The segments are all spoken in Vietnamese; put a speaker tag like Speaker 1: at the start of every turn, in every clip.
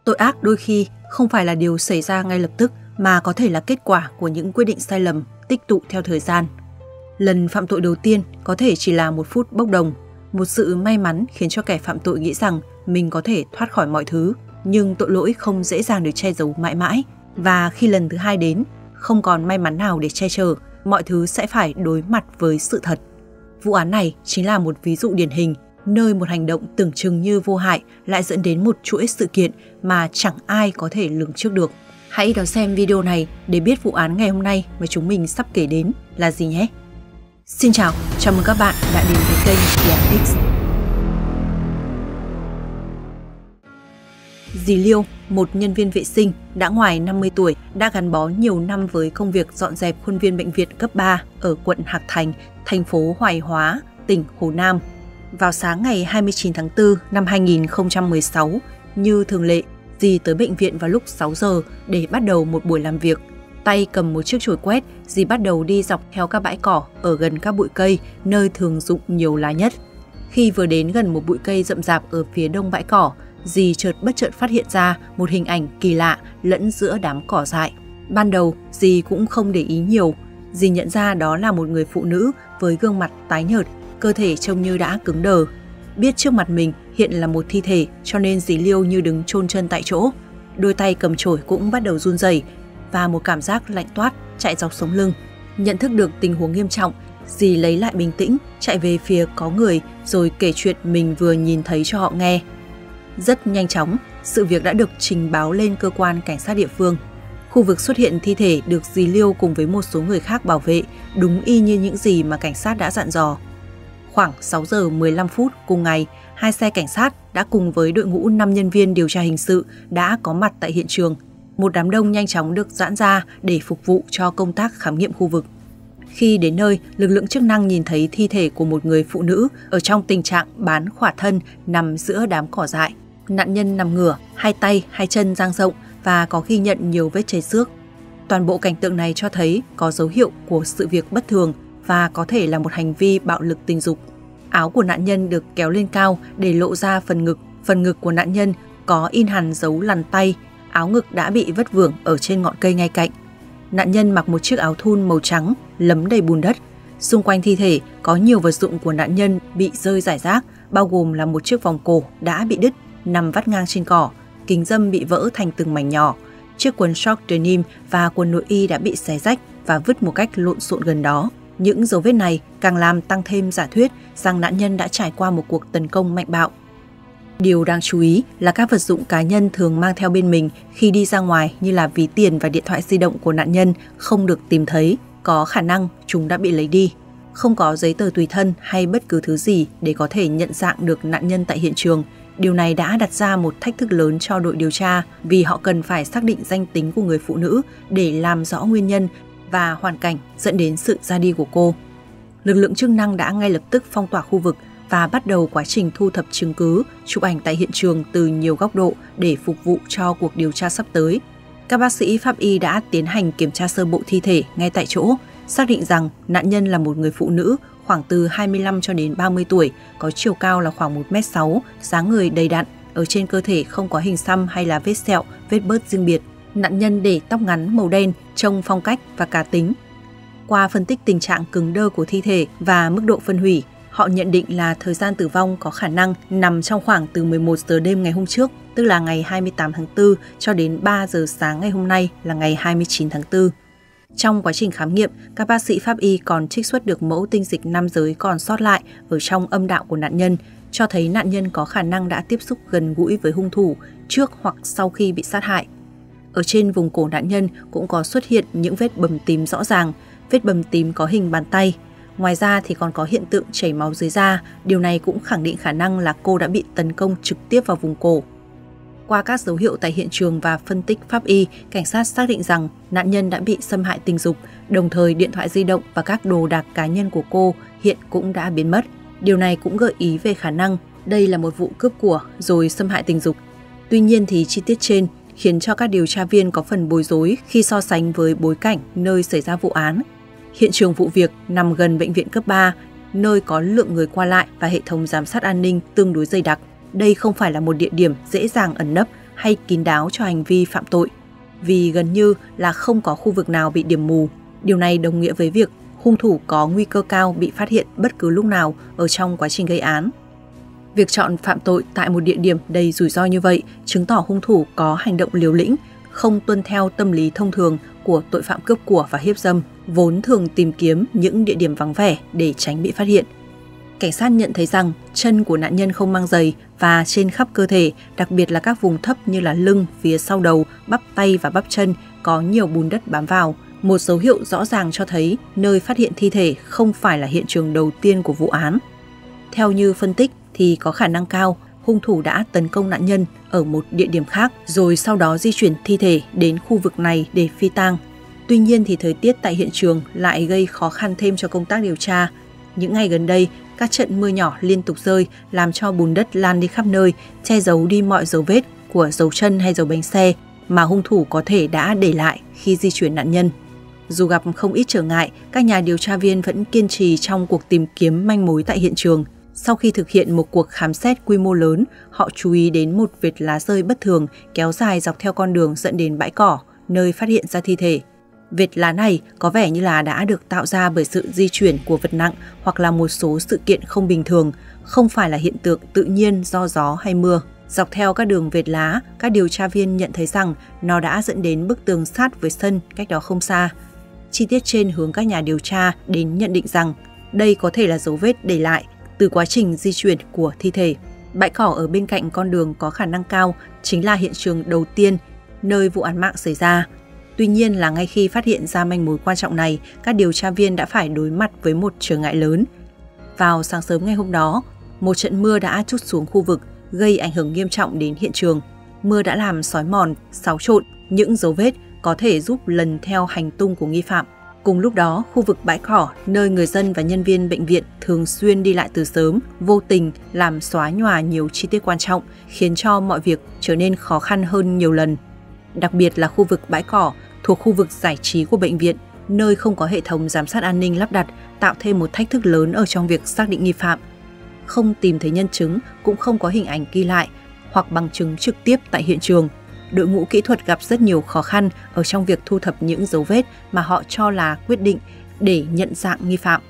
Speaker 1: Tội ác đôi khi không phải là điều xảy ra ngay lập tức mà có thể là kết quả của những quyết định sai lầm tích tụ theo thời gian. Lần phạm tội đầu tiên có thể chỉ là một phút bốc đồng, một sự may mắn khiến cho kẻ phạm tội nghĩ rằng mình có thể thoát khỏi mọi thứ, nhưng tội lỗi không dễ dàng được che giấu mãi mãi. Và khi lần thứ hai đến, không còn may mắn nào để che chở, mọi thứ sẽ phải đối mặt với sự thật. Vụ án này chính là một ví dụ điển hình, nơi một hành động tưởng chừng như vô hại lại dẫn đến một chuỗi sự kiện mà chẳng ai có thể lường trước được. Hãy đón xem video này để biết vụ án ngày hôm nay mà chúng mình sắp kể đến là gì nhé! Xin chào, chào mừng các bạn đã đến với kênh VFX. Dì Liêu, một nhân viên vệ sinh đã ngoài 50 tuổi, đã gắn bó nhiều năm với công việc dọn dẹp khuôn viên bệnh viện cấp 3 ở quận Hạc Thành, thành phố Hoài Hóa, tỉnh Hồ Nam. Vào sáng ngày 29 tháng 4 năm 2016, như thường lệ, dì tới bệnh viện vào lúc 6 giờ để bắt đầu một buổi làm việc. Tay cầm một chiếc chổi quét, dì bắt đầu đi dọc theo các bãi cỏ ở gần các bụi cây, nơi thường rụng nhiều lá nhất. Khi vừa đến gần một bụi cây rậm rạp ở phía đông bãi cỏ, dì bất chợt phát hiện ra một hình ảnh kỳ lạ lẫn giữa đám cỏ dại. Ban đầu, dì cũng không để ý nhiều. Dì nhận ra đó là một người phụ nữ với gương mặt tái nhợt, cơ thể trông như đã cứng đờ. Biết trước mặt mình hiện là một thi thể, cho nên dì Liêu như đứng chôn chân tại chỗ. Đôi tay cầm chổi cũng bắt đầu run rẩy và một cảm giác lạnh toát chạy dọc sống lưng. Nhận thức được tình huống nghiêm trọng, dì lấy lại bình tĩnh, chạy về phía có người rồi kể chuyện mình vừa nhìn thấy cho họ nghe. Rất nhanh chóng, sự việc đã được trình báo lên cơ quan cảnh sát địa phương. Khu vực xuất hiện thi thể được dì Liêu cùng với một số người khác bảo vệ, đúng y như những gì mà cảnh sát đã dặn dò. Khoảng 6 giờ 15 phút cùng ngày, 2 xe cảnh sát đã cùng với đội ngũ 5 nhân viên điều tra hình sự đã có mặt tại hiện trường. Một đám đông nhanh chóng được giãn ra để phục vụ cho công tác khám nghiệm khu vực. Khi đến nơi, lực lượng chức năng nhìn thấy thi thể của một người phụ nữ ở trong tình trạng bán khỏa thân nằm giữa đám cỏ dại. Nạn nhân nằm ngửa, hai tay, hai chân dang rộng và có ghi nhận nhiều vết chảy xước. Toàn bộ cảnh tượng này cho thấy có dấu hiệu của sự việc bất thường và có thể là một hành vi bạo lực tình dục. Áo của nạn nhân được kéo lên cao để lộ ra phần ngực. Phần ngực của nạn nhân có in hằn dấu lằn tay, áo ngực đã bị vất vưởng ở trên ngọn cây ngay cạnh. Nạn nhân mặc một chiếc áo thun màu trắng, lấm đầy bùn đất. Xung quanh thi thể có nhiều vật dụng của nạn nhân bị rơi rải rác, bao gồm là một chiếc vòng cổ đã bị đứt, nằm vắt ngang trên cỏ, kính râm bị vỡ thành từng mảnh nhỏ, chiếc quần short denim và quần nội y đã bị xé rách và vứt một cách lộn xộn gần đó. Những dấu vết này càng làm tăng thêm giả thuyết rằng nạn nhân đã trải qua một cuộc tấn công mạnh bạo. Điều đáng chú ý là các vật dụng cá nhân thường mang theo bên mình khi đi ra ngoài như là ví tiền và điện thoại di động của nạn nhân không được tìm thấy, có khả năng chúng đã bị lấy đi. Không có giấy tờ tùy thân hay bất cứ thứ gì để có thể nhận dạng được nạn nhân tại hiện trường. Điều này đã đặt ra một thách thức lớn cho đội điều tra vì họ cần phải xác định danh tính của người phụ nữ để làm rõ nguyên nhân và hoàn cảnh dẫn đến sự ra đi của cô. Lực lượng chức năng đã ngay lập tức phong tỏa khu vực và bắt đầu quá trình thu thập chứng cứ, chụp ảnh tại hiện trường từ nhiều góc độ để phục vụ cho cuộc điều tra sắp tới. Các bác sĩ pháp y đã tiến hành kiểm tra sơ bộ thi thể ngay tại chỗ, xác định rằng nạn nhân là một người phụ nữ khoảng từ 25 cho đến 30 tuổi, có chiều cao là khoảng 1m6, dáng người đầy đặn, ở trên cơ thể không có hình xăm hay là vết sẹo, vết bớt riêng biệt. Nạn nhân để tóc ngắn màu đen, trông phong cách và cá tính. Qua phân tích tình trạng cứng đơ của thi thể và mức độ phân hủy, họ nhận định là thời gian tử vong có khả năng nằm trong khoảng từ 11 giờ đêm ngày hôm trước, tức là ngày 28 tháng 4, cho đến 3 giờ sáng ngày hôm nay là ngày 29 tháng 4. Trong quá trình khám nghiệm, các bác sĩ pháp y còn trích xuất được mẫu tinh dịch nam giới còn sót lại ở trong âm đạo của nạn nhân, cho thấy nạn nhân có khả năng đã tiếp xúc gần gũi với hung thủ trước hoặc sau khi bị sát hại. Ở trên vùng cổ nạn nhân cũng có xuất hiện những vết bầm tím rõ ràng, vết bầm tím có hình bàn tay. Ngoài ra thì còn có hiện tượng chảy máu dưới da, điều này cũng khẳng định khả năng là cô đã bị tấn công trực tiếp vào vùng cổ. Qua các dấu hiệu tại hiện trường và phân tích pháp y, cảnh sát xác định rằng nạn nhân đã bị xâm hại tình dục, đồng thời điện thoại di động và các đồ đạc cá nhân của cô hiện cũng đã biến mất. Điều này cũng gợi ý về khả năng đây là một vụ cướp của rồi xâm hại tình dục. Tuy nhiên thì chi tiết trên khiến cho các điều tra viên có phần bối rối khi so sánh với bối cảnh nơi xảy ra vụ án. Hiện trường vụ việc nằm gần bệnh viện cấp 3, nơi có lượng người qua lại và hệ thống giám sát an ninh tương đối dày đặc. Đây không phải là một địa điểm dễ dàng ẩn nấp hay kín đáo cho hành vi phạm tội, vì gần như là không có khu vực nào bị điểm mù. Điều này đồng nghĩa với việc hung thủ có nguy cơ cao bị phát hiện bất cứ lúc nào ở trong quá trình gây án. Việc chọn phạm tội tại một địa điểm đầy rủi ro như vậy chứng tỏ hung thủ có hành động liều lĩnh, không tuân theo tâm lý thông thường của tội phạm cướp của và hiếp dâm, vốn thường tìm kiếm những địa điểm vắng vẻ để tránh bị phát hiện. Cảnh sát nhận thấy rằng chân của nạn nhân không mang giày và trên khắp cơ thể, đặc biệt là các vùng thấp như là lưng, phía sau đầu, bắp tay và bắp chân có nhiều bùn đất bám vào. Một dấu hiệu rõ ràng cho thấy nơi phát hiện thi thể không phải là hiện trường đầu tiên của vụ án. Theo như phân tích thì có khả năng cao hung thủ đã tấn công nạn nhân ở một địa điểm khác rồi sau đó di chuyển thi thể đến khu vực này để phi tang. Tuy nhiên thì thời tiết tại hiện trường lại gây khó khăn thêm cho công tác điều tra. Những ngày gần đây, các trận mưa nhỏ liên tục rơi làm cho bùn đất lan đi khắp nơi, che giấu đi mọi dấu vết của dấu chân hay dấu bánh xe mà hung thủ có thể đã để lại khi di chuyển nạn nhân. Dù gặp không ít trở ngại, các nhà điều tra viên vẫn kiên trì trong cuộc tìm kiếm manh mối tại hiện trường. Sau khi thực hiện một cuộc khám xét quy mô lớn, họ chú ý đến một vệt lá rơi bất thường kéo dài dọc theo con đường dẫn đến bãi cỏ, nơi phát hiện ra thi thể. Vệt lá này có vẻ như là đã được tạo ra bởi sự di chuyển của vật nặng hoặc là một số sự kiện không bình thường, không phải là hiện tượng tự nhiên do gió hay mưa. Dọc theo các đường vệt lá, các điều tra viên nhận thấy rằng nó đã dẫn đến bức tường sát với sân cách đó không xa. Chi tiết trên hướng các nhà điều tra đến nhận định rằng đây có thể là dấu vết để lại từ quá trình di chuyển của thi thể. Bãi cỏ ở bên cạnh con đường có khả năng cao chính là hiện trường đầu tiên nơi vụ án mạng xảy ra. Tuy nhiên là ngay khi phát hiện ra manh mối quan trọng này, các điều tra viên đã phải đối mặt với một trở ngại lớn. Vào sáng sớm ngày hôm đó, một trận mưa đã trút xuống khu vực, gây ảnh hưởng nghiêm trọng đến hiện trường. Mưa đã làm xói mòn, xáo trộn những dấu vết có thể giúp lần theo hành tung của nghi phạm. Cùng lúc đó, khu vực bãi cỏ, nơi người dân và nhân viên bệnh viện thường xuyên đi lại từ sớm, vô tình làm xóa nhòa nhiều chi tiết quan trọng, khiến cho mọi việc trở nên khó khăn hơn nhiều lần. Đặc biệt là khu vực bãi cỏ thuộc khu vực giải trí của bệnh viện, nơi không có hệ thống giám sát an ninh lắp đặt, tạo thêm một thách thức lớn ở trong việc xác định nghi phạm. Không tìm thấy nhân chứng, cũng không có hình ảnh ghi lại hoặc bằng chứng trực tiếp tại hiện trường. Đội ngũ kỹ thuật gặp rất nhiều khó khăn ở trong việc thu thập những dấu vết mà họ cho là quyết định để nhận dạng nghi phạm.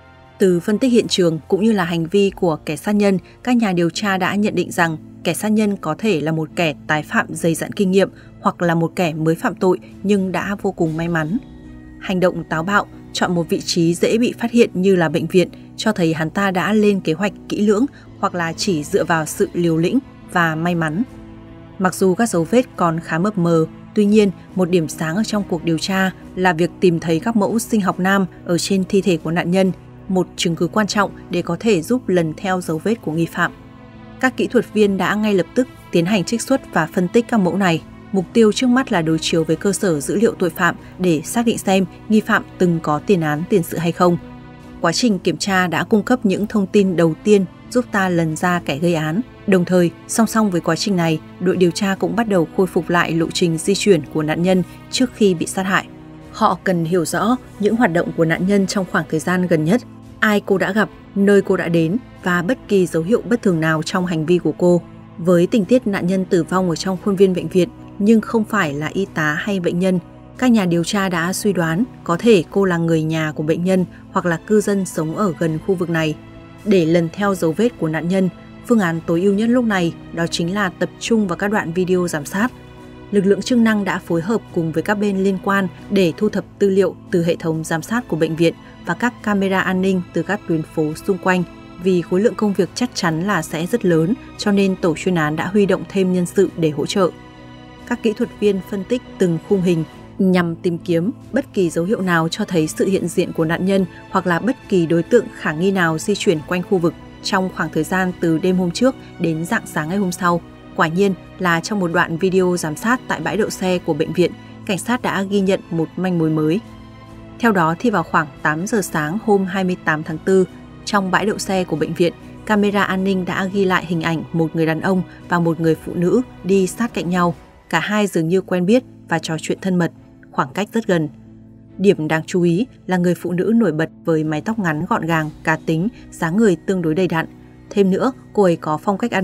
Speaker 1: Từ phân tích hiện trường cũng như là hành vi của kẻ sát nhân, các nhà điều tra đã nhận định rằng kẻ sát nhân có thể là một kẻ tái phạm dày dặn kinh nghiệm hoặc là một kẻ mới phạm tội nhưng đã vô cùng may mắn. Hành động táo bạo, chọn một vị trí dễ bị phát hiện như là bệnh viện cho thấy hắn ta đã lên kế hoạch kỹ lưỡng hoặc là chỉ dựa vào sự liều lĩnh và may mắn. Mặc dù các dấu vết còn khá mập mờ, tuy nhiên một điểm sáng ở trong cuộc điều tra là việc tìm thấy các mẫu sinh học nam ở trên thi thể của nạn nhân, một chứng cứ quan trọng để có thể giúp lần theo dấu vết của nghi phạm. Các kỹ thuật viên đã ngay lập tức tiến hành trích xuất và phân tích các mẫu này. Mục tiêu trước mắt là đối chiếu với cơ sở dữ liệu tội phạm để xác định xem nghi phạm từng có tiền án tiền sự hay không. Quá trình kiểm tra đã cung cấp những thông tin đầu tiên giúp ta lần ra kẻ gây án. Đồng thời, song song với quá trình này, đội điều tra cũng bắt đầu khôi phục lại lộ trình di chuyển của nạn nhân trước khi bị sát hại. Họ cần hiểu rõ những hoạt động của nạn nhân trong khoảng thời gian gần nhất, ai cô đã gặp, nơi cô đã đến và bất kỳ dấu hiệu bất thường nào trong hành vi của cô. Với tình tiết nạn nhân tử vong ở trong khuôn viên bệnh viện nhưng không phải là y tá hay bệnh nhân, các nhà điều tra đã suy đoán có thể cô là người nhà của bệnh nhân hoặc là cư dân sống ở gần khu vực này. Để lần theo dấu vết của nạn nhân, phương án tối ưu nhất lúc này đó chính là tập trung vào các đoạn video giám sát. Lực lượng chức năng đã phối hợp cùng với các bên liên quan để thu thập tư liệu từ hệ thống giám sát của bệnh viện và các camera an ninh từ các tuyến phố xung quanh. Vì khối lượng công việc chắc chắn là sẽ rất lớn, cho nên tổ chuyên án đã huy động thêm nhân sự để hỗ trợ. Các kỹ thuật viên phân tích từng khung hình nhằm tìm kiếm bất kỳ dấu hiệu nào cho thấy sự hiện diện của nạn nhân hoặc là bất kỳ đối tượng khả nghi nào di chuyển quanh khu vực trong khoảng thời gian từ đêm hôm trước đến rạng sáng ngày hôm sau. Quả nhiên là trong một đoạn video giám sát tại bãi đậu xe của bệnh viện, cảnh sát đã ghi nhận một manh mối mới. Theo đó thì vào khoảng 8 giờ sáng hôm 28 tháng 4, trong bãi đậu xe của bệnh viện, camera an ninh đã ghi lại hình ảnh một người đàn ông và một người phụ nữ đi sát cạnh nhau. Cả hai dường như quen biết và trò chuyện thân mật, khoảng cách rất gần. Điểm đáng chú ý là người phụ nữ nổi bật với mái tóc ngắn gọn gàng, cá tính, dáng người tương đối đầy đặn. Thêm nữa, cô ấy có phong cách ăn mặc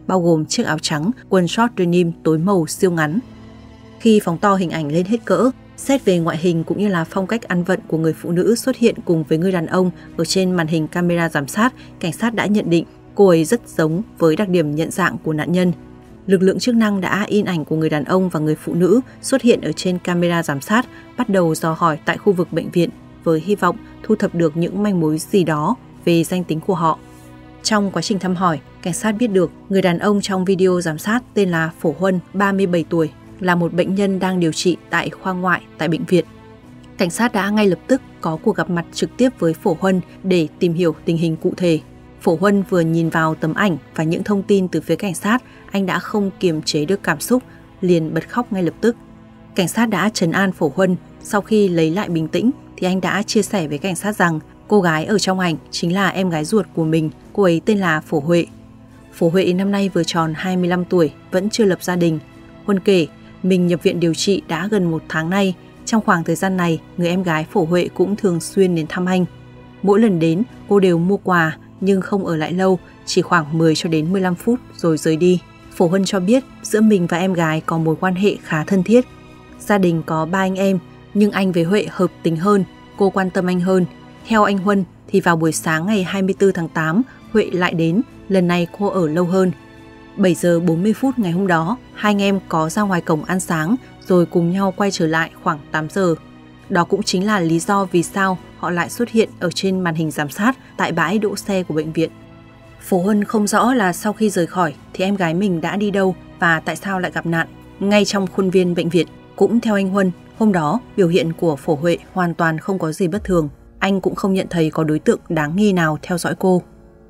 Speaker 1: bao gồm chiếc áo trắng, quần short denim tối màu siêu ngắn. Khi phóng to hình ảnh lên hết cỡ, xét về ngoại hình cũng như là phong cách ăn vận của người phụ nữ xuất hiện cùng với người đàn ông ở trên màn hình camera giám sát, cảnh sát đã nhận định cô ấy rất giống với đặc điểm nhận dạng của nạn nhân. Lực lượng chức năng đã in ảnh của người đàn ông và người phụ nữ xuất hiện ở trên camera giám sát, bắt đầu dò hỏi tại khu vực bệnh viện với hy vọng thu thập được những manh mối gì đó về danh tính của họ. Trong quá trình thăm hỏi, cảnh sát biết được người đàn ông trong video giám sát tên là Phổ Huân, 37 tuổi, là một bệnh nhân đang điều trị tại khoa ngoại tại bệnh viện. Cảnh sát đã ngay lập tức có cuộc gặp mặt trực tiếp với Phổ Huân để tìm hiểu tình hình cụ thể. Phổ Huân vừa nhìn vào tấm ảnh và những thông tin từ phía cảnh sát, anh đã không kiềm chế được cảm xúc, liền bật khóc ngay lập tức. Cảnh sát đã trấn an Phổ Huân, sau khi lấy lại bình tĩnh thì anh đã chia sẻ với cảnh sát rằng cô gái ở trong ảnh chính là em gái ruột của mình, cô ấy tên là Phổ Huệ. Phổ Huệ năm nay vừa tròn 25 tuổi, vẫn chưa lập gia đình. Huân kể, mình nhập viện điều trị đã gần 1 tháng nay. Trong khoảng thời gian này, người em gái Phổ Huệ cũng thường xuyên đến thăm anh. Mỗi lần đến, cô đều mua quà nhưng không ở lại lâu, chỉ khoảng 10 cho đến 15 phút rồi rời đi. Phổ Huân cho biết giữa mình và em gái có mối quan hệ khá thân thiết. Gia đình có 3 anh em, nhưng anh với Huệ hợp tính hơn, cô quan tâm anh hơn. Theo anh Huân thì vào buổi sáng ngày 24 tháng 8, Huệ lại đến, lần này cô ở lâu hơn. 7 giờ 40 phút ngày hôm đó, hai anh em có ra ngoài cổng ăn sáng rồi cùng nhau quay trở lại khoảng 8 giờ. Đó cũng chính là lý do vì sao họ lại xuất hiện ở trên màn hình giám sát tại bãi đỗ xe của bệnh viện. Phổ Huân không rõ là sau khi rời khỏi thì em gái mình đã đi đâu và tại sao lại gặp nạn ngay trong khuôn viên bệnh viện. Cũng theo anh Huân, hôm đó biểu hiện của Phổ Huệ hoàn toàn không có gì bất thường. Anh cũng không nhận thấy có đối tượng đáng nghi nào theo dõi cô.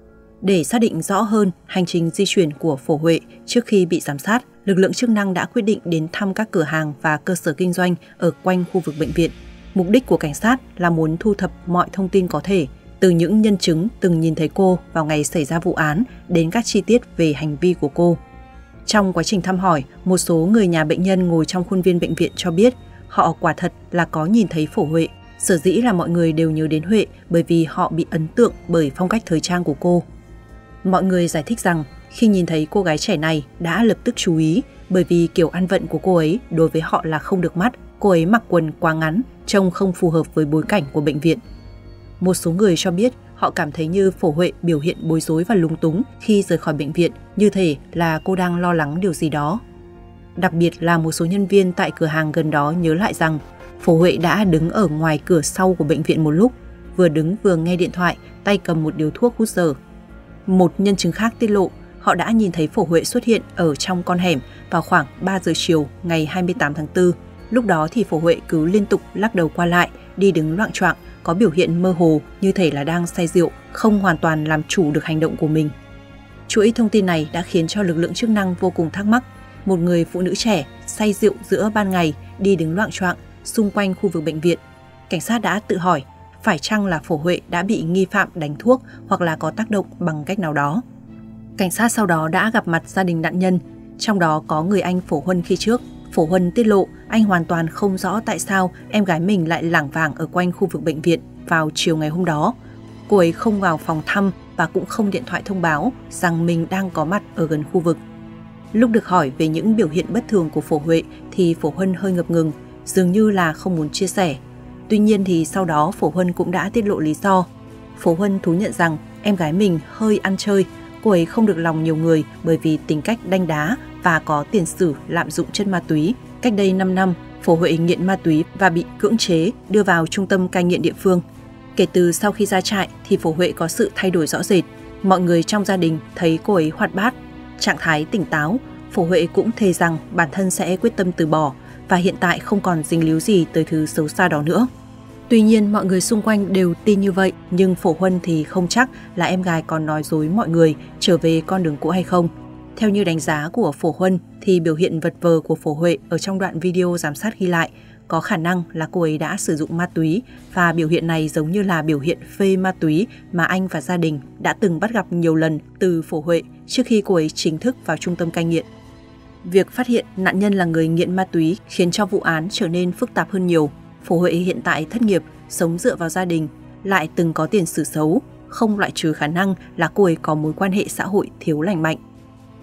Speaker 1: Để xác định rõ hơn hành trình di chuyển của Phổ Huệ trước khi bị giám sát, lực lượng chức năng đã quyết định đến thăm các cửa hàng và cơ sở kinh doanh ở quanh khu vực bệnh viện. Mục đích của cảnh sát là muốn thu thập mọi thông tin có thể, từ những nhân chứng từng nhìn thấy cô vào ngày xảy ra vụ án đến các chi tiết về hành vi của cô. Trong quá trình thăm hỏi, một số người nhà bệnh nhân ngồi trong khuôn viên bệnh viện cho biết họ quả thật là có nhìn thấy Phổ Huệ. Sở dĩ là mọi người đều nhớ đến Huệ bởi vì họ bị ấn tượng bởi phong cách thời trang của cô. Mọi người giải thích rằng khi nhìn thấy cô gái trẻ này đã lập tức chú ý bởi vì kiểu ăn vận của cô ấy đối với họ là không được mắt. Cô ấy mặc quần quá ngắn, trông không phù hợp với bối cảnh của bệnh viện. Một số người cho biết họ cảm thấy như Phổ Huệ biểu hiện bối rối và lúng túng khi rời khỏi bệnh viện, như thể là cô đang lo lắng điều gì đó. Đặc biệt là một số nhân viên tại cửa hàng gần đó nhớ lại rằng Phổ Huệ đã đứng ở ngoài cửa sau của bệnh viện một lúc, vừa đứng vừa nghe điện thoại, tay cầm một điếu thuốc hút dở. Một nhân chứng khác tiết lộ họ đã nhìn thấy Phổ Huệ xuất hiện ở trong con hẻm vào khoảng 3 giờ chiều ngày 28 tháng 4. Lúc đó thì Phổ Huệ cứ liên tục lắc đầu qua lại, đi đứng loạng choạng, có biểu hiện mơ hồ như thể là đang say rượu, không hoàn toàn làm chủ được hành động của mình. Chuỗi thông tin này đã khiến cho lực lượng chức năng vô cùng thắc mắc. Một người phụ nữ trẻ say rượu giữa ban ngày đi đứng loạng choạng xung quanh khu vực bệnh viện. Cảnh sát đã tự hỏi phải chăng là Phổ Huệ đã bị nghi phạm đánh thuốc hoặc là có tác động bằng cách nào đó. Cảnh sát sau đó đã gặp mặt gia đình nạn nhân, trong đó có người anh Phổ Huân khi trước. Phổ Huân tiết lộ anh hoàn toàn không rõ tại sao em gái mình lại lảng vảng ở quanh khu vực bệnh viện vào chiều ngày hôm đó. Cô ấy không vào phòng thăm và cũng không điện thoại thông báo rằng mình đang có mặt ở gần khu vực. Lúc được hỏi về những biểu hiện bất thường của Phổ Huệ thì Phổ Huân hơi ngập ngừng, dường như là không muốn chia sẻ. Tuy nhiên thì sau đó Phổ Huân cũng đã tiết lộ lý do. Phổ Huân thú nhận rằng em gái mình hơi ăn chơi, cô ấy không được lòng nhiều người bởi vì tính cách đanh đá và có tiền sử lạm dụng chất ma túy. Cách đây 5 năm, Phổ Huệ nghiện ma túy và bị cưỡng chế đưa vào trung tâm cai nghiện địa phương. Kể từ sau khi ra trại thì Phổ Huệ có sự thay đổi rõ rệt. Mọi người trong gia đình thấy cô ấy hoạt bát, trạng thái tỉnh táo. Phổ Huệ cũng thề rằng bản thân sẽ quyết tâm từ bỏ và hiện tại không còn dính líu gì tới thứ xấu xa đó nữa. Tuy nhiên mọi người xung quanh đều tin như vậy, nhưng Phổ Huân thì không chắc là em gái còn nói dối mọi người trở về con đường cũ hay không. Theo như đánh giá của Phổ Huân thì biểu hiện vật vờ của Phổ Huệ ở trong đoạn video giám sát ghi lại có khả năng là cô ấy đã sử dụng ma túy và biểu hiện này giống như là biểu hiện phê ma túy mà anh và gia đình đã từng bắt gặp nhiều lần từ Phổ Huệ trước khi cô ấy chính thức vào trung tâm cai nghiện. Việc phát hiện nạn nhân là người nghiện ma túy khiến cho vụ án trở nên phức tạp hơn nhiều. Phổ Huệ hiện tại thất nghiệp, sống dựa vào gia đình, lại từng có tiền sử xấu, không loại trừ khả năng là cô ấy có mối quan hệ xã hội thiếu lành mạnh.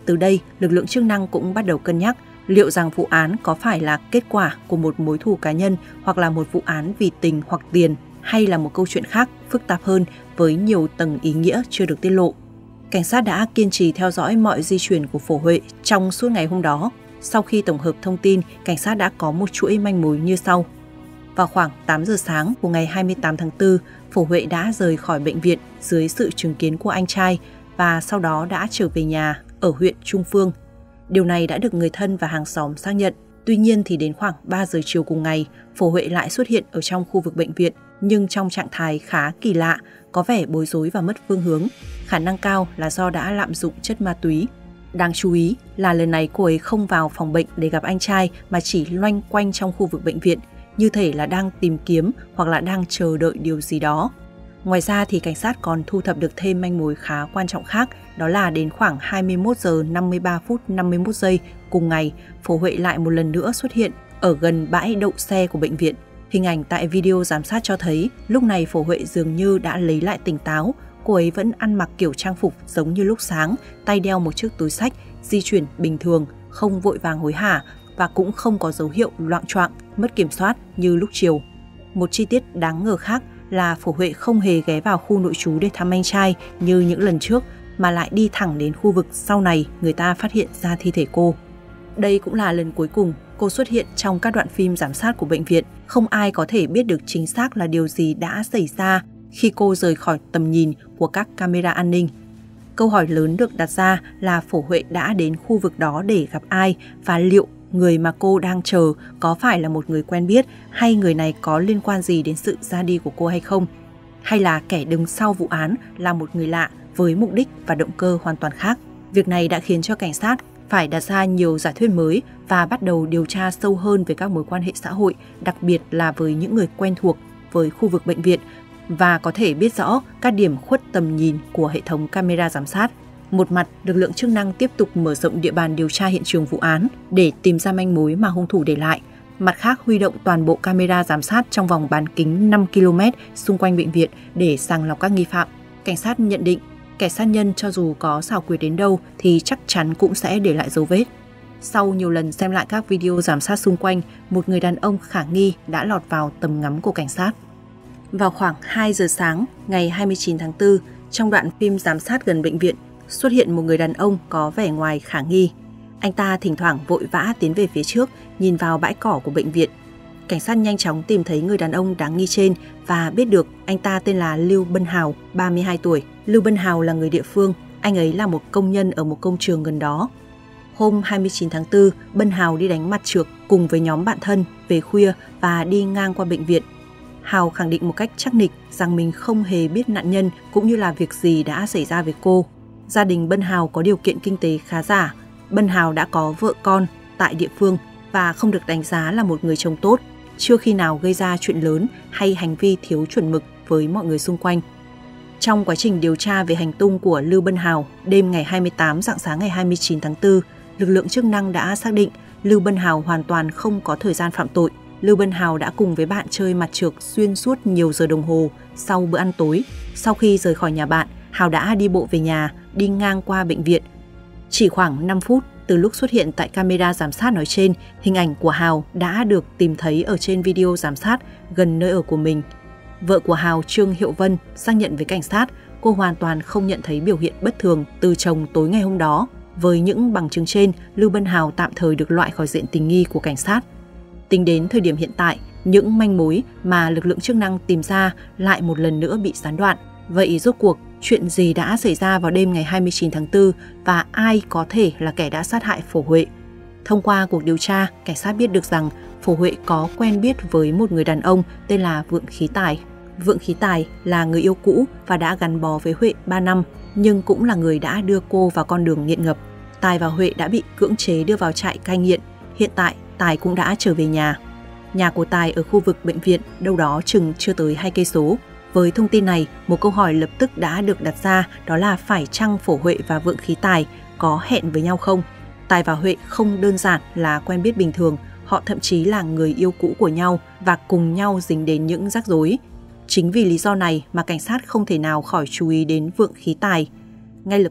Speaker 1: Từ đây, lực lượng chức năng cũng bắt đầu cân nhắc liệu rằng vụ án có phải là kết quả của một mối thù cá nhân hoặc là một vụ án vì tình hoặc tiền, hay là một câu chuyện khác phức tạp hơn với nhiều tầng ý nghĩa chưa được tiết lộ. Cảnh sát đã kiên trì theo dõi mọi di chuyển của Phổ Huệ trong suốt ngày hôm đó. Sau khi tổng hợp thông tin, cảnh sát đã có một chuỗi manh mối như sau. Vào khoảng 8 giờ sáng của ngày 28 tháng 4, Phổ Huệ đã rời khỏi bệnh viện dưới sự chứng kiến của anh trai và sau đó đã trở về nhà ở huyện Trung Phương. Điều này đã được người thân và hàng xóm xác nhận. Tuy nhiên thì đến khoảng 3 giờ chiều cùng ngày, Phổ Huệ lại xuất hiện ở trong khu vực bệnh viện nhưng trong trạng thái khá kỳ lạ, có vẻ bối rối và mất phương hướng. Khả năng cao là do đã lạm dụng chất ma túy. Đáng chú ý là lần này cô ấy không vào phòng bệnh để gặp anh trai mà chỉ loanh quanh trong khu vực bệnh viện, như thể là đang tìm kiếm hoặc là đang chờ đợi điều gì đó. Ngoài ra thì cảnh sát còn thu thập được thêm manh mối khá quan trọng khác, đó là đến khoảng 21 giờ 53 phút 51 giây cùng ngày, Phổ Huệ lại một lần nữa xuất hiện ở gần bãi đậu xe của bệnh viện. Hình ảnh tại video giám sát cho thấy lúc này Phổ Huệ dường như đã lấy lại tỉnh táo. Cô ấy vẫn ăn mặc kiểu trang phục giống như lúc sáng, tay đeo một chiếc túi xách, di chuyển bình thường, không vội vàng hối hả và cũng không có dấu hiệu loạng choạng, mất kiểm soát như lúc chiều. Một chi tiết đáng ngờ khác là Phổ Huệ không hề ghé vào khu nội trú để thăm anh trai như những lần trước, mà lại đi thẳng đến khu vực sau này người ta phát hiện ra thi thể cô. Đây cũng là lần cuối cùng cô xuất hiện trong các đoạn phim giám sát của bệnh viện. Không ai có thể biết được chính xác là điều gì đã xảy ra khi cô rời khỏi tầm nhìn của các camera an ninh. Câu hỏi lớn được đặt ra là Phổ Huệ đã đến khu vực đó để gặp ai và liệu người mà cô đang chờ có phải là một người quen biết hay người này có liên quan gì đến sự ra đi của cô hay không? Hay là kẻ đứng sau vụ án là một người lạ với mục đích và động cơ hoàn toàn khác? Việc này đã khiến cho cảnh sát phải đặt ra nhiều giả thuyết mới và bắt đầu điều tra sâu hơn về các mối quan hệ xã hội, đặc biệt là với những người quen thuộc với khu vực bệnh viện và có thể biết rõ các điểm khuất tầm nhìn của hệ thống camera giám sát. Một mặt, lực lượng chức năng tiếp tục mở rộng địa bàn điều tra hiện trường vụ án để tìm ra manh mối mà hung thủ để lại. Mặt khác, huy động toàn bộ camera giám sát trong vòng bán kính 5 km xung quanh bệnh viện để sàng lọc các nghi phạm. Cảnh sát nhận định, kẻ sát nhân cho dù có xảo quyệt đến đâu thì chắc chắn cũng sẽ để lại dấu vết. Sau nhiều lần xem lại các video giám sát xung quanh, một người đàn ông khả nghi đã lọt vào tầm ngắm của cảnh sát. Vào khoảng 2 giờ sáng ngày 29 tháng 4, trong đoạn phim giám sát gần bệnh viện, xuất hiện một người đàn ông có vẻ ngoài khả nghi. Anh ta thỉnh thoảng vội vã tiến về phía trước, nhìn vào bãi cỏ của bệnh viện. Cảnh sát nhanh chóng tìm thấy người đàn ông đáng nghi trên và biết được anh ta tên là Lưu Bân Hào, 32 tuổi. Lưu Bân Hào là người địa phương, anh ấy là một công nhân ở một công trường gần đó. Hôm 29 tháng 4, Bân Hào đi đánh mặt trược cùng với nhóm bạn thân về khuya và đi ngang qua bệnh viện. Hào khẳng định một cách chắc nịch rằng mình không hề biết nạn nhân cũng như là việc gì đã xảy ra với cô. Gia đình Bân Hào có điều kiện kinh tế khá giả. Bân Hào đã có vợ con tại địa phương và không được đánh giá là một người chồng tốt, chưa khi nào gây ra chuyện lớn hay hành vi thiếu chuẩn mực với mọi người xung quanh. Trong quá trình điều tra về hành tung của Lưu Bân Hào, đêm ngày 28 rạng sáng ngày 29 tháng 4, lực lượng chức năng đã xác định Lưu Bân Hào hoàn toàn không có thời gian phạm tội. Lưu Bân Hào đã cùng với bạn chơi mặt trược xuyên suốt nhiều giờ đồng hồ sau bữa ăn tối. Sau khi rời khỏi nhà bạn, Hào đã đi bộ về nhà, đi ngang qua bệnh viện. Chỉ khoảng 5 phút từ lúc xuất hiện tại camera giám sát nói trên, hình ảnh của Hào đã được tìm thấy ở trên video giám sát gần nơi ở của mình. Vợ của Hào, Trương Hiệu Vân, xác nhận với cảnh sát cô hoàn toàn không nhận thấy biểu hiện bất thường từ chồng tối ngày hôm đó. Với những bằng chứng trên, Lưu Bân Hào tạm thời được loại khỏi diện tình nghi của cảnh sát. Tính đến thời điểm hiện tại, những manh mối mà lực lượng chức năng tìm ra lại một lần nữa bị gián đoạn. Vậy rốt cuộc, chuyện gì đã xảy ra vào đêm ngày 29 tháng 4 và ai có thể là kẻ đã sát hại Phổ Huệ? Thông qua cuộc điều tra, cảnh sát biết được rằng Phổ Huệ có quen biết với một người đàn ông tên là Vượng Khí Tài. Vượng Khí Tài là người yêu cũ và đã gắn bó với Huệ 3 năm, nhưng cũng là người đã đưa cô vào con đường nghiện ngập. Tài và Huệ đã bị cưỡng chế đưa vào trại cai nghiện. Hiện tại, Tài cũng đã trở về nhà. Nhà của Tài ở khu vực bệnh viện, đâu đó chừng chưa tới 2 cây số. Với thông tin này, một câu hỏi lập tức đã được đặt ra, đó là phải chăng Phổ Huệ và Vượng Khí Tài có hẹn với nhau không? Tài và Huệ không đơn giản là quen biết bình thường, họ thậm chí là người yêu cũ của nhau và cùng nhau dính đến những rắc rối. Chính vì lý do này mà cảnh sát không thể nào khỏi chú ý đến Vượng Khí Tài. Ngay lập tức,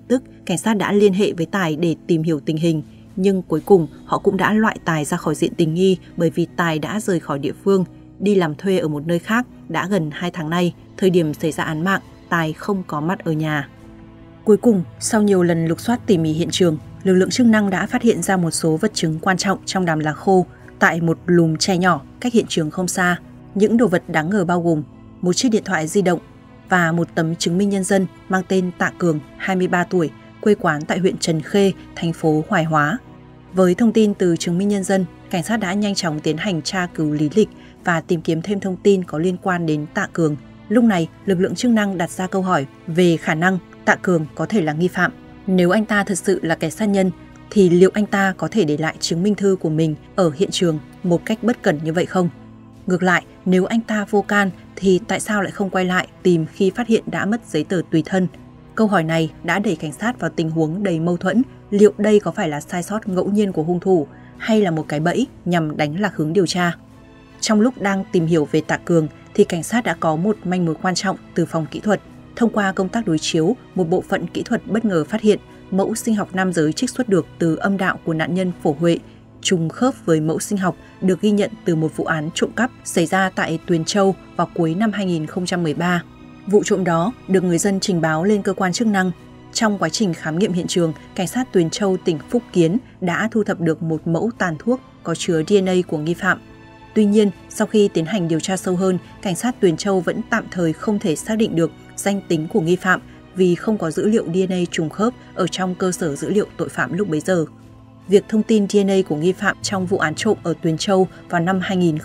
Speaker 1: cảnh sát đã liên hệ với Tài để tìm hiểu tình hình, nhưng cuối cùng họ cũng đã loại Tài ra khỏi diện tình nghi bởi vì Tài đã rời khỏi địa phương, đi làm thuê ở một nơi khác đã gần 2 tháng nay. Thời điểm xảy ra án mạng, Tài không có mặt ở nhà. Cuối cùng, sau nhiều lần lục soát tỉ mỉ hiện trường, lực lượng chức năng đã phát hiện ra một số vật chứng quan trọng trong đám lá khô tại một lùm tre nhỏ cách hiện trường không xa. Những đồ vật đáng ngờ bao gồm một chiếc điện thoại di động và một tấm chứng minh nhân dân mang tên Tạ Cường, 23 tuổi, quê quán tại huyện Trần Khê, thành phố Hoài Hóa. Với thông tin từ chứng minh nhân dân, cảnh sát đã nhanh chóng tiến hành tra cứu lý lịch và tìm kiếm thêm thông tin có liên quan đến Tạ Cường. Lúc này, lực lượng chức năng đặt ra câu hỏi về khả năng Tạ Cường có thể là nghi phạm. Nếu anh ta thật sự là kẻ sát nhân, thì liệu anh ta có thể để lại chứng minh thư của mình ở hiện trường một cách bất cẩn như vậy không? Ngược lại, nếu anh ta vô can thì tại sao lại không quay lại tìm khi phát hiện đã mất giấy tờ tùy thân? Câu hỏi này đã đẩy cảnh sát vào tình huống đầy mâu thuẫn. Liệu đây có phải là sai sót ngẫu nhiên của hung thủ hay là một cái bẫy nhằm đánh lạc hướng điều tra? Trong lúc đang tìm hiểu về Tạ Cường thì cảnh sát đã có một manh mối quan trọng từ phòng kỹ thuật. Thông qua công tác đối chiếu, một bộ phận kỹ thuật bất ngờ phát hiện mẫu sinh học nam giới trích xuất được từ âm đạo của nạn nhân Phổ Huệ trùng khớp với mẫu sinh học được ghi nhận từ một vụ án trộm cắp xảy ra tại Tuyền Châu vào cuối năm 2013. Vụ trộm đó được người dân trình báo lên cơ quan chức năng. Trong quá trình khám nghiệm hiện trường, cảnh sát Tuyền Châu, tỉnh Phúc Kiến đã thu thập được một mẫu tàn thuốc có chứa DNA của nghi phạm. Tuy nhiên, sau khi tiến hành điều tra sâu hơn, cảnh sát Tuyền Châu vẫn tạm thời không thể xác định được danh tính của nghi phạm vì không có dữ liệu DNA trùng khớp ở trong cơ sở dữ liệu tội phạm lúc bấy giờ. Việc thông tin DNA của nghi phạm trong vụ án trộm ở Tuyền Châu vào năm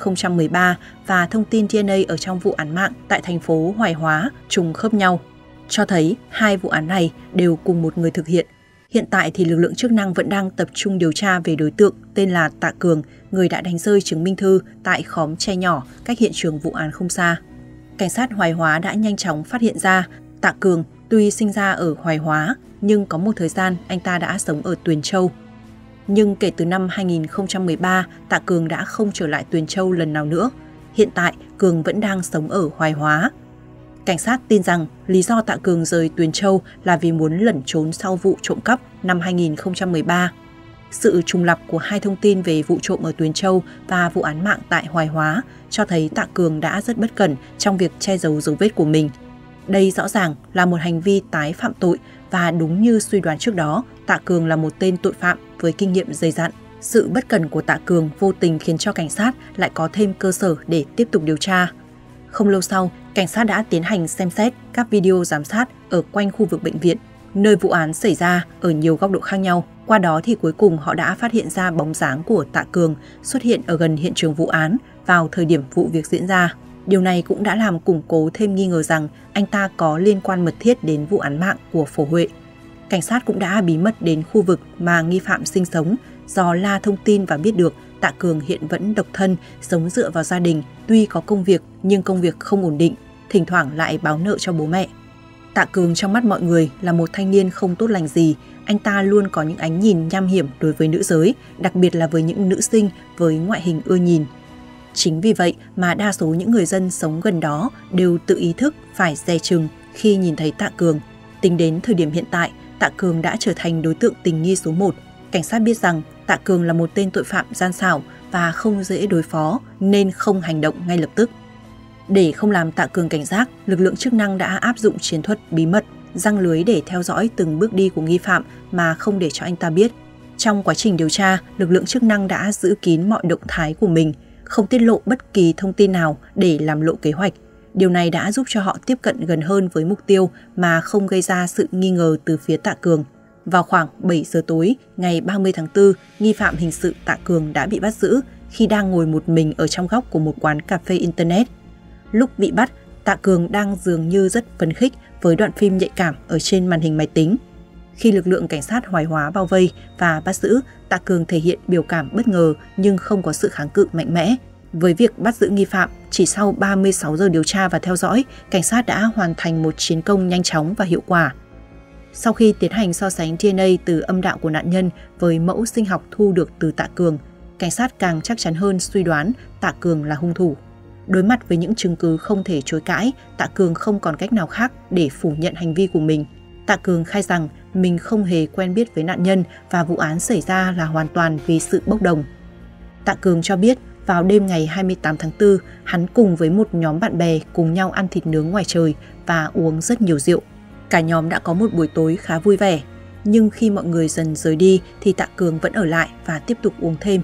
Speaker 1: 2013 và thông tin DNA ở trong vụ án mạng tại thành phố Hoài Hóa trùng khớp nhau, cho thấy hai vụ án này đều cùng một người thực hiện. Hiện tại thì lực lượng chức năng vẫn đang tập trung điều tra về đối tượng tên là Tạ Cường, người đã đánh rơi chứng minh thư tại khóm tre nhỏ cách hiện trường vụ án không xa. Cảnh sát Hoài Hóa đã nhanh chóng phát hiện ra Tạ Cường tuy sinh ra ở Hoài Hóa nhưng có một thời gian anh ta đã sống ở Tuyền Châu. Nhưng kể từ năm 2013, Tạ Cường đã không trở lại Tuyền Châu lần nào nữa. Hiện tại, Cường vẫn đang sống ở Hoài Hóa. Cảnh sát tin rằng lý do Tạ Cường rời Tuyền Châu là vì muốn lẩn trốn sau vụ trộm cắp năm 2013. Sự trùng lặp của hai thông tin về vụ trộm ở Tuyền Châu và vụ án mạng tại Hoài Hóa cho thấy Tạ Cường đã rất bất cẩn trong việc che giấu dấu vết của mình. Đây rõ ràng là một hành vi tái phạm tội và đúng như suy đoán trước đó, Tạ Cường là một tên tội phạm với kinh nghiệm dày dặn. Sự bất cẩn của Tạ Cường vô tình khiến cho cảnh sát lại có thêm cơ sở để tiếp tục điều tra. Không lâu sau, cảnh sát đã tiến hành xem xét các video giám sát ở quanh khu vực bệnh viện, nơi vụ án xảy ra ở nhiều góc độ khác nhau. Qua đó thì cuối cùng họ đã phát hiện ra bóng dáng của Tạ Cường xuất hiện ở gần hiện trường vụ án vào thời điểm vụ việc diễn ra. Điều này cũng đã làm củng cố thêm nghi ngờ rằng anh ta có liên quan mật thiết đến vụ án mạng của Phổ Huệ. Cảnh sát cũng đã bí mật đến khu vực mà nghi phạm sinh sống, dò la thông tin và biết được Tạ Cường hiện vẫn độc thân, sống dựa vào gia đình, tuy có công việc nhưng công việc không ổn định, thỉnh thoảng lại báo nợ cho bố mẹ. Tạ Cường trong mắt mọi người là một thanh niên không tốt lành gì, anh ta luôn có những ánh nhìn nham hiểm đối với nữ giới, đặc biệt là với những nữ sinh với ngoại hình ưa nhìn. Chính vì vậy mà đa số những người dân sống gần đó đều tự ý thức phải dè chừng khi nhìn thấy Tạ Cường. Tính đến thời điểm hiện tại, Tạ Cường đã trở thành đối tượng tình nghi số 1. Cảnh sát biết rằng Tạ Cường là một tên tội phạm gian xảo và không dễ đối phó nên không hành động ngay lập tức. Để không làm Tạ Cường cảnh giác, lực lượng chức năng đã áp dụng chiến thuật bí mật, giăng lưới để theo dõi từng bước đi của nghi phạm mà không để cho anh ta biết. Trong quá trình điều tra, lực lượng chức năng đã giữ kín mọi động thái của mình, không tiết lộ bất kỳ thông tin nào để làm lộ kế hoạch. Điều này đã giúp cho họ tiếp cận gần hơn với mục tiêu mà không gây ra sự nghi ngờ từ phía Tạ Cường. Vào khoảng 7 giờ tối ngày 30 tháng 4, nghi phạm hình sự Tạ Cường đã bị bắt giữ khi đang ngồi một mình ở trong góc của một quán cà phê Internet. Lúc bị bắt, Tạ Cường đang dường như rất phấn khích với đoạn phim nhạy cảm ở trên màn hình máy tính. Khi lực lượng cảnh sát Hoài Hóa bao vây và bắt giữ, Tạ Cường thể hiện biểu cảm bất ngờ nhưng không có sự kháng cự mạnh mẽ. Với việc bắt giữ nghi phạm, chỉ sau 36 giờ điều tra và theo dõi, cảnh sát đã hoàn thành một chiến công nhanh chóng và hiệu quả. Sau khi tiến hành so sánh DNA từ âm đạo của nạn nhân với mẫu sinh học thu được từ Tạ Cường, cảnh sát càng chắc chắn hơn suy đoán Tạ Cường là hung thủ. Đối mặt với những chứng cứ không thể chối cãi, Tạ Cường không còn cách nào khác để phủ nhận hành vi của mình. Tạ Cường khai rằng mình không hề quen biết với nạn nhân và vụ án xảy ra là hoàn toàn vì sự bốc đồng. Tạ Cường cho biết vào đêm ngày 28 tháng 4, hắn cùng với một nhóm bạn bè cùng nhau ăn thịt nướng ngoài trời và uống rất nhiều rượu. Cả nhóm đã có một buổi tối khá vui vẻ, nhưng khi mọi người dần rời đi thì Tạ Cường vẫn ở lại và tiếp tục uống thêm.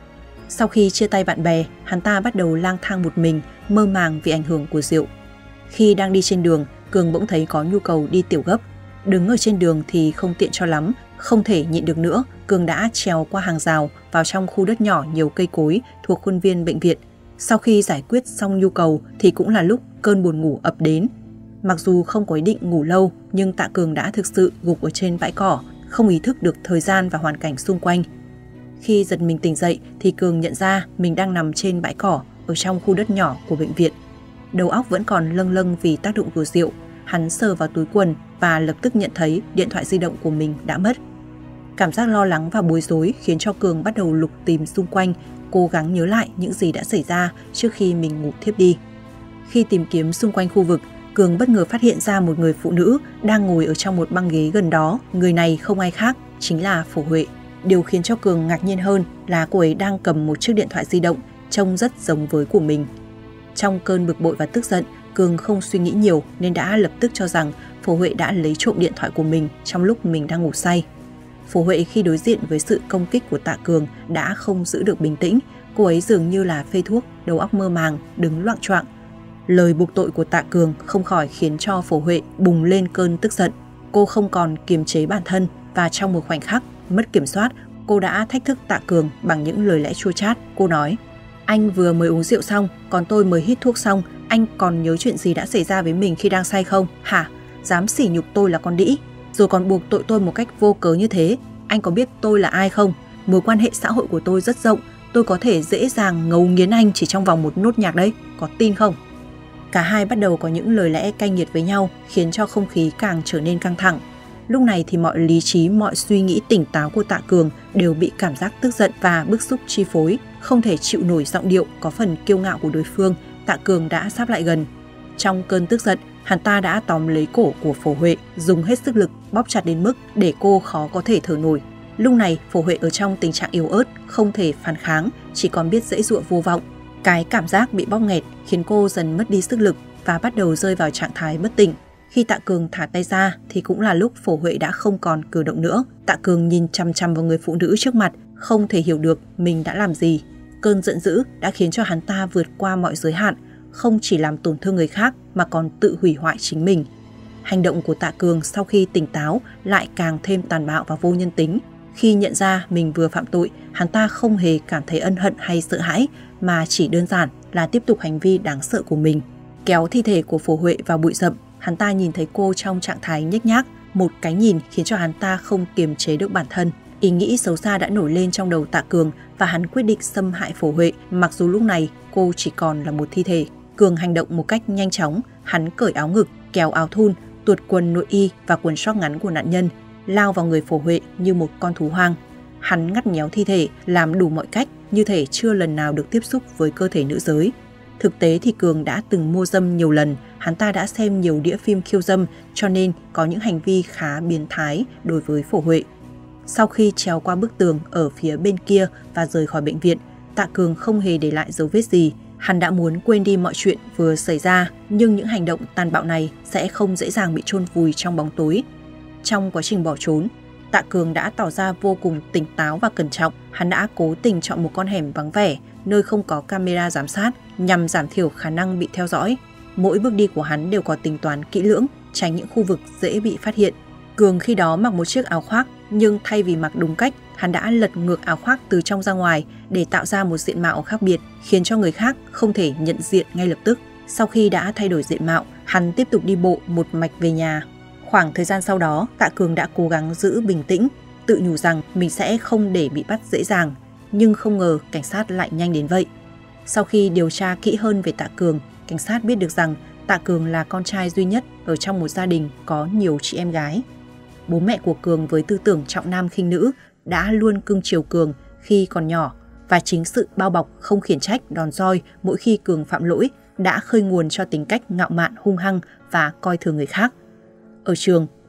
Speaker 1: Sau khi chia tay bạn bè, hắn ta bắt đầu lang thang một mình, mơ màng vì ảnh hưởng của rượu. Khi đang đi trên đường, Cường bỗng thấy có nhu cầu đi tiểu gấp. Đứng ở trên đường thì không tiện cho lắm, không thể nhịn được nữa, Cường đã trèo qua hàng rào vào trong khu đất nhỏ nhiều cây cối thuộc khuôn viên bệnh viện. Sau khi giải quyết xong nhu cầu thì cũng là lúc cơn buồn ngủ ập đến. Mặc dù không có ý định ngủ lâu, nhưng Tạ Cường đã thực sự gục ở trên bãi cỏ, không ý thức được thời gian và hoàn cảnh xung quanh. Khi giật mình tỉnh dậy thì Cường nhận ra mình đang nằm trên bãi cỏ ở trong khu đất nhỏ của bệnh viện. Đầu óc vẫn còn lâng lâng vì tác động của rượu. Hắn sờ vào túi quần và lập tức nhận thấy điện thoại di động của mình đã mất. Cảm giác lo lắng và bối rối khiến cho Cường bắt đầu lục tìm xung quanh, cố gắng nhớ lại những gì đã xảy ra trước khi mình ngủ thiếp đi. Khi tìm kiếm xung quanh khu vực, Cường bất ngờ phát hiện ra một người phụ nữ đang ngồi ở trong một băng ghế gần đó. Người này không ai khác, chính là Phổ Huệ. Điều khiến cho Cường ngạc nhiên hơn là cô ấy đang cầm một chiếc điện thoại di động trông rất giống với của mình. Trong cơn bực bội và tức giận, Cường không suy nghĩ nhiều nên đã lập tức cho rằng Phổ Huệ đã lấy trộm điện thoại của mình trong lúc mình đang ngủ say. Phổ Huệ khi đối diện với sự công kích của Tạ Cường đã không giữ được bình tĩnh. Cô ấy dường như là phê thuốc, đầu óc mơ màng, đứng loạng choạng. Lời buộc tội của Tạ Cường không khỏi khiến cho Phổ Huệ bùng lên cơn tức giận. Cô không còn kiềm chế bản thân và trong một khoảnh khắc mất kiểm soát, cô đã thách thức Tạ Cường bằng những lời lẽ chua chát. Cô nói: "Anh vừa mới uống rượu xong, còn tôi mới hít thuốc xong, anh còn nhớ chuyện gì đã xảy ra với mình khi đang say không? Hả? Dám sỉ nhục tôi là con đĩ, rồi còn buộc tội tôi một cách vô cớ như thế. Anh có biết tôi là ai không? Mối quan hệ xã hội của tôi rất rộng, tôi có thể dễ dàng ngấu nghiến anh chỉ trong vòng một nốt nhạc đấy, có tin không?" Cả hai bắt đầu có những lời lẽ cay nghiệt với nhau, khiến cho không khí càng trở nên căng thẳng. Lúc này thì mọi lý trí, mọi suy nghĩ tỉnh táo của Tạ Cường đều bị cảm giác tức giận và bức xúc chi phối. Không thể chịu nổi giọng điệu có phần kiêu ngạo của đối phương, Tạ Cường đã sáp lại gần. Trong cơn tức giận, hắn ta đã tóm lấy cổ của Phổ Huệ, dùng hết sức lực bóp chặt đến mức để cô khó có thể thở nổi. Lúc này, Phổ Huệ ở trong tình trạng yếu ớt, không thể phản kháng, chỉ còn biết giãy giụa vô vọng. Cái cảm giác bị bóp nghẹt khiến cô dần mất đi sức lực và bắt đầu rơi vào trạng thái bất tỉnh. Khi Tạ Cường thả tay ra thì cũng là lúc Phổ Huệ đã không còn cử động nữa. Tạ Cường nhìn chằm chằm vào người phụ nữ trước mặt, không thể hiểu được mình đã làm gì. Cơn giận dữ đã khiến cho hắn ta vượt qua mọi giới hạn, không chỉ làm tổn thương người khác mà còn tự hủy hoại chính mình. Hành động của Tạ Cường sau khi tỉnh táo lại càng thêm tàn bạo và vô nhân tính. Khi nhận ra mình vừa phạm tội, hắn ta không hề cảm thấy ân hận hay sợ hãi, mà chỉ đơn giản là tiếp tục hành vi đáng sợ của mình. Kéo thi thể của Phổ Huệ vào bụi rậm, hắn ta nhìn thấy cô trong trạng thái nhếch nhác, một cái nhìn khiến cho hắn ta không kiềm chế được bản thân. Ý nghĩ xấu xa đã nổi lên trong đầu Tạ Cường và hắn quyết định xâm hại Phổ Huệ, mặc dù lúc này cô chỉ còn là một thi thể. Cường hành động một cách nhanh chóng, hắn cởi áo ngực, kéo áo thun, tuột quần nội y và quần short ngắn của nạn nhân, lao vào người Phổ Huệ như một con thú hoang. Hắn ngắt nhéo thi thể, làm đủ mọi cách, như thể chưa lần nào được tiếp xúc với cơ thể nữ giới. Thực tế thì Cường đã từng mua dâm nhiều lần, hắn ta đã xem nhiều đĩa phim khiêu dâm, cho nên có những hành vi khá biến thái đối với Phổ Huệ. Sau khi trèo qua bức tường ở phía bên kia và rời khỏi bệnh viện, Tạ Cường không hề để lại dấu vết gì. Hắn đã muốn quên đi mọi chuyện vừa xảy ra, nhưng những hành động tàn bạo này sẽ không dễ dàng bị chôn vùi trong bóng tối. Trong quá trình bỏ trốn, Tạ Cường đã tỏ ra vô cùng tỉnh táo và cẩn trọng. Hắn đã cố tình chọn một con hẻm vắng vẻ, nơi không có camera giám sát, nhằm giảm thiểu khả năng bị theo dõi. Mỗi bước đi của hắn đều có tính toán kỹ lưỡng, tránh những khu vực dễ bị phát hiện. Cường khi đó mặc một chiếc áo khoác, nhưng thay vì mặc đúng cách, hắn đã lật ngược áo khoác từ trong ra ngoài để tạo ra một diện mạo khác biệt, khiến cho người khác không thể nhận diện ngay lập tức. Sau khi đã thay đổi diện mạo, hắn tiếp tục đi bộ một mạch về nhà. Khoảng thời gian sau đó, Tạ Cường đã cố gắng giữ bình tĩnh, tự nhủ rằng mình sẽ không để bị bắt dễ dàng, nhưng không ngờ cảnh sát lại nhanh đến vậy. Sau khi điều tra kỹ hơn về Tạ Cường, cảnh sát biết được rằng Tạ Cường là con trai duy nhất ở trong một gia đình có nhiều chị em gái. Bố mẹ của Cường với tư tưởng trọng nam khinh nữ đã luôn cưng chiều Cường khi còn nhỏ, và chính sự bao bọc không khiển trách đòn roi mỗi khi Cường phạm lỗi đã khơi nguồn cho tính cách ngạo mạn hung hăng và coi thường người khác. Ở trường,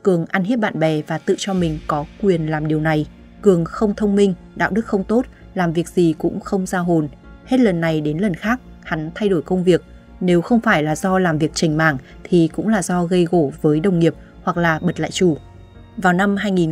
Speaker 1: Cường ăn hiếp bạn bè và tự cho mình có quyền làm điều này. Cường không thông minh, đạo đức không tốt, làm việc gì cũng không ra hồn. Hết lần này đến lần khác, hắn thay đổi công việc. Nếu không phải là do làm việc chểnh mảng thì cũng là do gây gổ với đồng nghiệp hoặc là bật lại chủ. Vào năm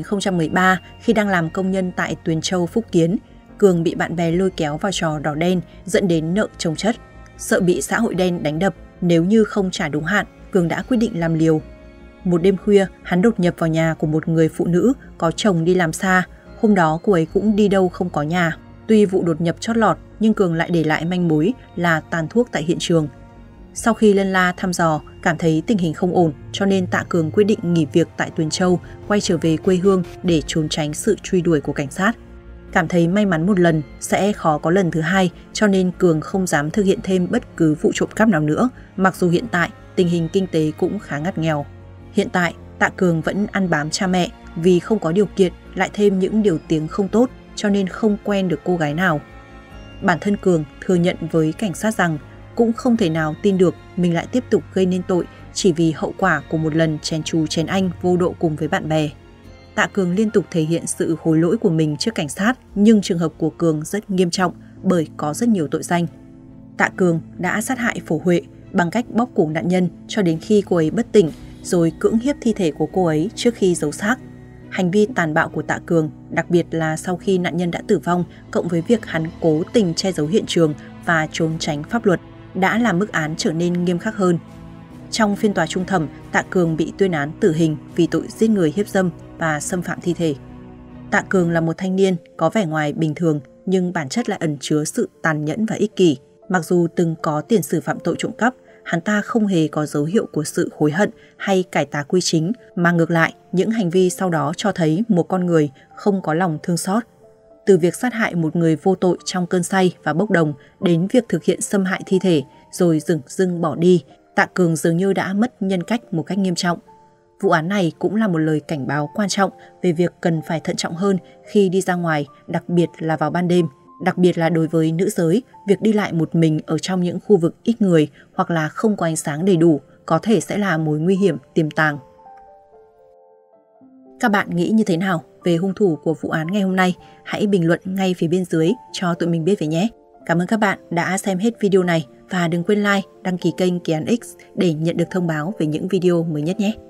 Speaker 1: 2013, khi đang làm công nhân tại Tuyền Châu, Phúc Kiến, Cường bị bạn bè lôi kéo vào trò đỏ đen dẫn đến nợ chồng chất. Sợ bị xã hội đen đánh đập, nếu như không trả đúng hạn, Cường đã quyết định làm liều. Một đêm khuya, hắn đột nhập vào nhà của một người phụ nữ có chồng đi làm xa. Hôm đó cô ấy cũng đi đâu không có nhà. Tuy vụ đột nhập chót lọt, nhưng Cường lại để lại manh mối là tàn thuốc tại hiện trường. Sau khi lân la thăm dò, cảm thấy tình hình không ổn, cho nên Tạ Cường quyết định nghỉ việc tại Tuyền Châu, quay trở về quê hương để trốn tránh sự truy đuổi của cảnh sát. Cảm thấy may mắn một lần sẽ khó có lần thứ hai, cho nên Cường không dám thực hiện thêm bất cứ vụ trộm cắp nào nữa, mặc dù hiện tại tình hình kinh tế cũng khá ngặt nghèo. Hiện tại, Tạ Cường vẫn ăn bám cha mẹ vì không có điều kiện, lại thêm những điều tiếng không tốt, cho nên không quen được cô gái nào. Bản thân Cường thừa nhận với cảnh sát rằng cũng không thể nào tin được mình lại tiếp tục gây nên tội chỉ vì hậu quả của một lần chèn chú chèn anh vô độ cùng với bạn bè. Tạ Cường liên tục thể hiện sự hối lỗi của mình trước cảnh sát, nhưng trường hợp của Cường rất nghiêm trọng bởi có rất nhiều tội danh. Tạ Cường đã sát hại Phổ Huệ bằng cách bóp cổ nạn nhân cho đến khi cô ấy bất tỉnh, rồi cưỡng hiếp thi thể của cô ấy trước khi giấu xác. Hành vi tàn bạo của Tạ Cường, đặc biệt là sau khi nạn nhân đã tử vong, cộng với việc hắn cố tình che giấu hiện trường và trốn tránh pháp luật, đã làm mức án trở nên nghiêm khắc hơn. Trong phiên tòa chung thẩm, Tạ Cường bị tuyên án tử hình vì tội giết người hiếp dâm và xâm phạm thi thể. Tạ Cường là một thanh niên có vẻ ngoài bình thường, nhưng bản chất lại ẩn chứa sự tàn nhẫn và ích kỷ. Mặc dù từng có tiền sử phạm tội trộm cắp, hắn ta không hề có dấu hiệu của sự hối hận hay cải tà quy chính, mà ngược lại, những hành vi sau đó cho thấy một con người không có lòng thương xót. Từ việc sát hại một người vô tội trong cơn say và bốc đồng đến việc thực hiện xâm hại thi thể rồi dửng dưng bỏ đi, Tạ Cường dường như đã mất nhân cách một cách nghiêm trọng. Vụ án này cũng là một lời cảnh báo quan trọng về việc cần phải thận trọng hơn khi đi ra ngoài, đặc biệt là vào ban đêm. Đặc biệt là đối với nữ giới, việc đi lại một mình ở trong những khu vực ít người hoặc là không có ánh sáng đầy đủ có thể sẽ là mối nguy hiểm tiềm tàng. Các bạn nghĩ như thế nào về hung thủ của vụ án ngày hôm nay? Hãy bình luận ngay phía bên dưới cho tụi mình biết với nhé. Cảm ơn các bạn đã xem hết video này và đừng quên like, đăng ký kênh Kỳ Án X để nhận được thông báo về những video mới nhất nhé.